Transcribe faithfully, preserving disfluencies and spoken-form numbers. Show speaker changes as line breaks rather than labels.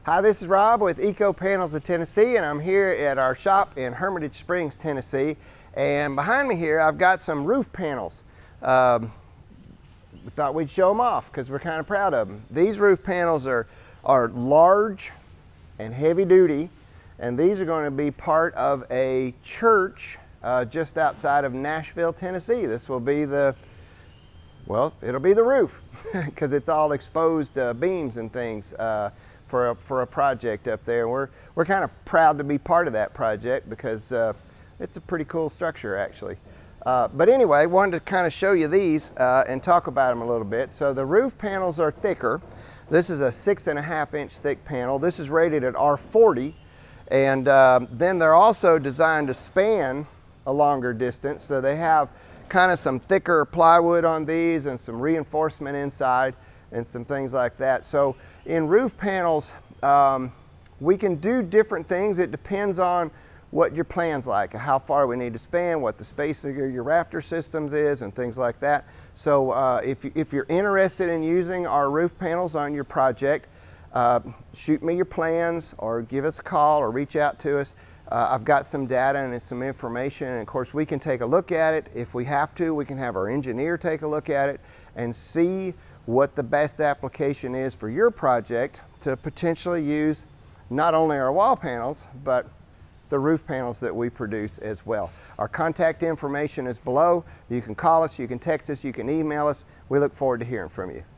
Hi, this is Rob with Eco Panels of Tennessee, and I'm here at our shop in Hermitage Springs, Tennessee. And behind me here, I've got some roof panels. Um, we thought we'd show them off because we're kind of proud of them. These roof panels are, are large and heavy duty, and these are going to be part of a church uh, just outside of Nashville, Tennessee. This will be the Well, it'll be the roof because it's all exposed uh, beams and things uh, for, a, for a project up there. We're, we're kind of proud to be part of that project because uh, it's a pretty cool structure actually. Uh, but anyway, wanted to kind of show you these uh, and talk about them a little bit. So the roof panels are thicker. This is a six and a half inch thick panel. This is rated at R forty, and uh, then they're also designed to span a longer distance. So they have kind of some thicker plywood on these and some reinforcement inside and some things like that. So in roof panels, um, we can do different things. It depends on what your plan's like, how far we need to span, what the spacing of your rafter systems is, and things like that. So uh, if, if you're interested in using our roof panels on your project, uh, shoot me your plans or give us a call or reach out to us. Uh, I've got some data and some information, and of course we can take a look at it. If we have to, we can have our engineer take a look at it and see what the best application is for your project to potentially use not only our wall panels, but the roof panels that we produce as well. Our contact information is below. You can call us, you can text us, you can email us. We look forward to hearing from you.